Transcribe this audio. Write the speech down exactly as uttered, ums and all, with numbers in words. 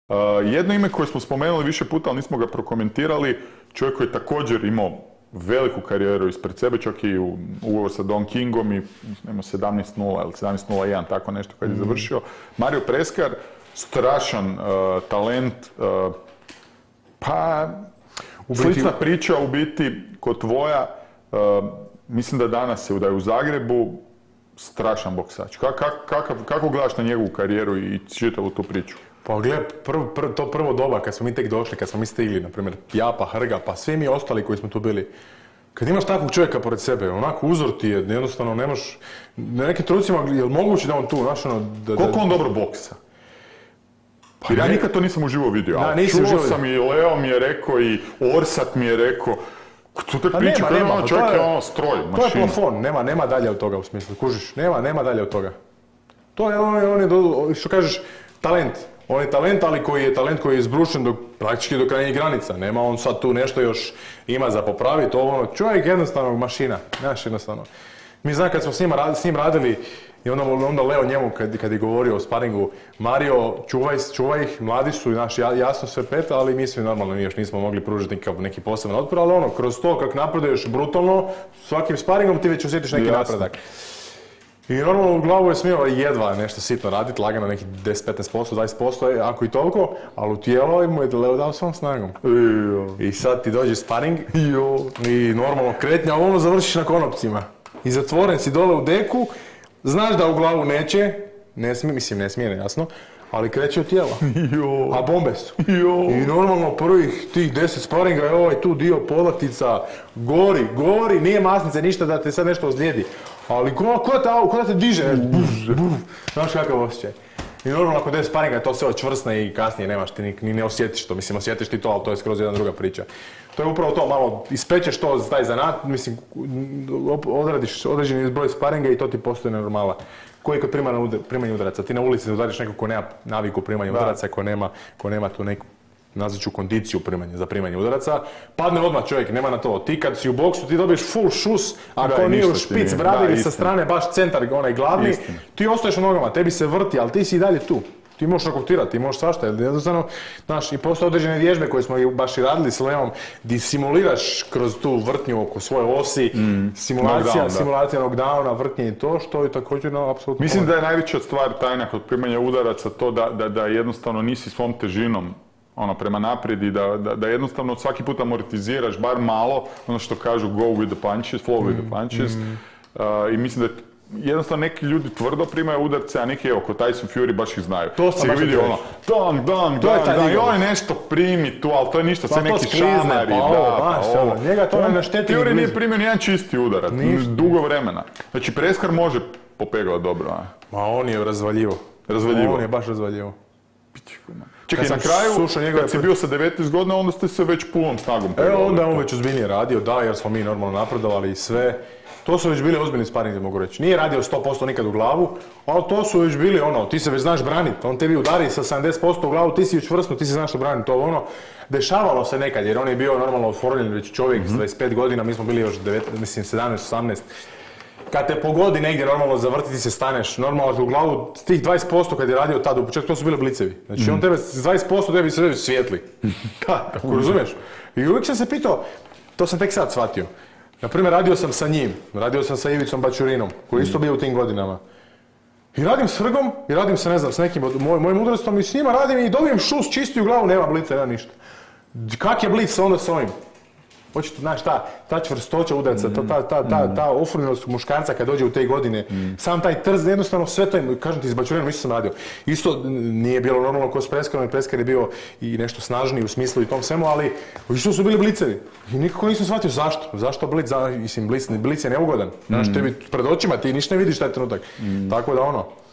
Uh, jedno ime koje smo spomenuli više puta, ali nismo ga prokomentirali, čovjek koji je također imao veliku karijeru ispred sebe, čak i u ugovor sa Don Kingom i nema sedamnaest nula ili sedamnaest nula jedan, tako nešto kad je mm. završio. Mario Preskar, strašan uh, talent, uh, pa slična priča u biti kod tvoja, uh, mislim da danas je, da je u Zagrebu strašan boksač. Kak, kak, kakav, kako gledaš na njegovu karijeru i čitavu tu priču? Pa gledaj, prv, prv, to prvo doba kad smo mi tek došli, kad smo mi stigli, na primjer ja pa Hrga, pa svi mi ostali koji smo tu bili, kad imaš takvog čovjeka pored sebe, onako uzor ti je, jednostavno nemaš, na nekim trucima, je li moguće da on tu, znaš ono... Da, Koliko da... on dobro boksa? Pa Jer ja ne... nikad to nisam uživo vidio, da, ali čuo sam i Leo mi je rekao i Orsat mi je rekao, tu te priče, kada ima čovjek je ono stroj, mašina. To je plafon, nema, nema dalje od toga u smislu, kužiš, nema, nema dalje od toga. To je, on je, on je, što kažeš, talent. On je talent, ali koji je talent koji je izbrušen do, praktički do krajnjih granica. Nema on sad tu nešto još ima za popraviti, ovo ono, čovjek jednostavno mašina, znaš jednostavno. Mi znam kad smo s, njima, s njim radili i onda, onda Leo njemu kad, kad je govorio o sparingu, Mario, čuvaj, čuvaj ih, mladi su, znaš, jasno sve pet, ali mi svi normalno mi još nismo mogli pružiti neki, neki poseban otpor, ali ono, kroz to kako napreduješ brutalno, svakim sparingom ti već osjetiš neki jasno. napredak. I normalno u glavu je smio jedva nešto sitno raditi, lagano neki deset do petnaest posto, dvadeset posto, ako i toliko, ali u tijelo mu je Leo dao svom snagom. I sad ti dođe sparing i normalno kretnja, ono završiš na konopcima. I zatvoren si dole u deku, znaš da u glavu neće, ne smije, mislim ne smije, jasno, ali kreće u tijelo. A bombe su. I normalno prvih tih deset sparinga je ovaj tu dio podlaktica, gori, gori, nije masnice, ništa da te sad nešto ozlijedi. Ali ko, ko, da, ko da te diže, buf, buf, znaš kakav osjećaj. I normalno nakon deset sparinga to sve očvrsne i kasnije nemaš, ti ni, ni ne osjetiš to, mislim osjetiš ti to, ali to je skroz jedna druga priča. To je upravo to, malo ispečeš to za taj zanat, mislim odradiš određeni broj sparinga i to ti postoji normala. Koji je kod primanja udaraca, ti na ulici udariš nekog ko nema naviku primanja udaraca, ko nema, ko nema tu neku nazvaću kondiciju primanja, za primanje udaraca, padne odmah čovjek, nema na to. Ti kad si u boksu, ti dobiješ full šus, ako da, nije u špic brade ili sa strane baš centar, onaj glavni, istina. Ti ostaješ u nogama, tebi se vrti, ali ti si i dalje tu. Ti možeš rakotirati, ti možeš svašta, jednostavno, znaš, i postoje određene vježbe koje smo baš i radili s Leom, gdje simuliraš kroz tu vrtnju oko svoje osi, mm, simulacija, knockdown, simulacija knockdowna, vrtnje i to, što je također no, apsolutno... Mislim da je najveća stvar tajna kod primanja udaraca to da, da, da jednostavno nisi svom težinom ono, prema naprijed i da, da, da jednostavno svaki put amortiziraš bar malo, ono što kažu go with the punches, flow with the punches. Mm. Uh, I mislim da jednostavno neki ljudi tvrdo primaju udarce, a neki, evo, kod Tyson Fury baš ih znaju. To sam baš vidio ono, dang, dang, dang, dang, i on nešto primi tu, ali to je ništa, sve neki šamari, pa da, ovo, baš, pa ovo. Njega to ne našteti. Fury nije primio nijedan čisti udarac, dugo vremena. Znači, Preskar može popegao dobro, a? Ma on je razvaljivo. Razvaljivo. On je baš razvaljivo. Čekaj, na kraju, kad si bio sa devetnaest godina, onda ste se već punom snagom pegali. Evo, onda je on već ozbiljnije radio, da, jer smo mi normalno napredovali i sve. To su već bili ozbiljni sparinzi, mogu reći. Nije radio sto posto nikad u glavu, ali to su već bili ono, ti se već znaš braniti. On tebi udari sa sedamdeset posto u glavu, ti si već vrsno, ti se znaš što braniti. To ono, dešavalo se nekad, jer on je bio normalno oformljen već čovjek s dvadeset pet godina, mi smo bili još devetnaest, mislim sedamnaest, osamnaest. Kad te pogodi negdje normalno zavrtiti se staneš, normalno u glavu s tih dvadeset posto kad je radio tada u početku, to su bile blicevi. Znači mm. on tebe s dvadeset posto tebi se svijetli. Da, tako razumiješ. I uvijek sam se pitao, to sam tek sad shvatio. Naprimjer, radio sam sa njim, radio sam sa Ivicom Bačurinom, koji isto bio u tim godinama. I radim s Hrgom, i radim sa, ne znam, s nekim od moj, mojim udarstvom i s njima radim i dobijem šus čisti u glavu, nema blica, nema ništa. Kak je blic onda s ovim? Očito, znaš, ta, ta čvrstoća udarca, ta, ta, ta, ta, ta ofurljenost muškarca kad dođe u te godine, mm. sam taj trz, jednostavno sve to, kažem ti, s Bačurinom isto sam radio. Isto nije bilo normalno ko s Preskarom, i Preskar je bio i nešto snažniji u smislu i tom svemu, ali isto su bili blicevi. I nikako nisam shvatio zašto. Zašto blic, za, mislim, blic, blic je neugodan. Znaš, mm. tebi pred očima ti ništa ne vidiš taj trenutak. Mm. Tako da ono,